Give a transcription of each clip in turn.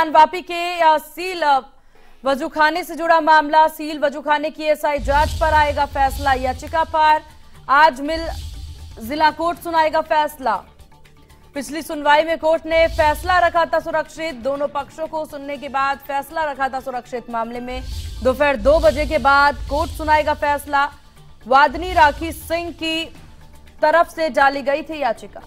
वापी के सील वजूखाने से जुड़ा मामला, सील वजूखाने की एसआई जांच पर आएगा फैसला। याचिका पर आज जिला कोर्ट सुनाएगा फैसला। पिछली सुनवाई में कोर्ट ने फैसला रखा था सुरक्षित। दोनों पक्षों को सुनने के बाद फैसला रखा था सुरक्षित। मामले में दोपहर 2 बजे के बाद कोर्ट सुनाएगा फैसला। वादनी राखी सिंह की तरफ से डाली गई थी याचिका।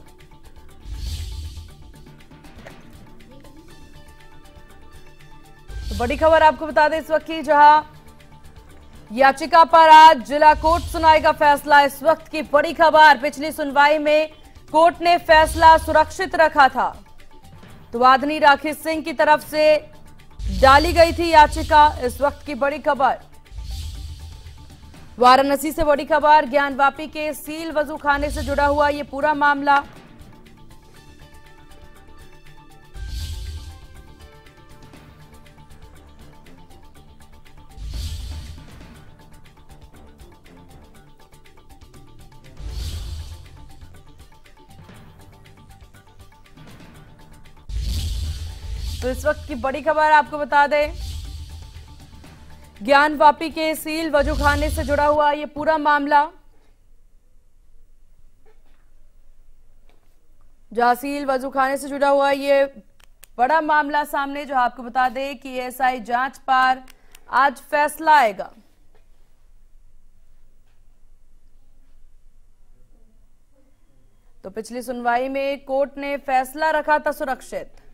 तो बड़ी खबर आपको बता दें इस वक्त की, जहां याचिका पर आज जिला कोर्ट सुनाएगा फैसला। इस वक्त की बड़ी खबर, पिछली सुनवाई में कोर्ट ने फैसला सुरक्षित रखा था। तो वादनी राखी सिंह की तरफ से डाली गई थी याचिका। इस वक्त की बड़ी खबर वाराणसी से बड़ी खबर, ज्ञानवापी के सील वजूखाने से जुड़ा हुआ ये पूरा मामला। तो इस वक्त की बड़ी खबर आपको बता दें, ज्ञानवापी के सील वजूखाने से जुड़ा हुआ ये पूरा मामला, जहां सील वजूखाने से जुड़ा हुआ ये बड़ा मामला सामने, जो आपको बता दें कि एसआई जांच पर आज फैसला आएगा। तो पिछली सुनवाई में कोर्ट ने फैसला रखा था सुरक्षित।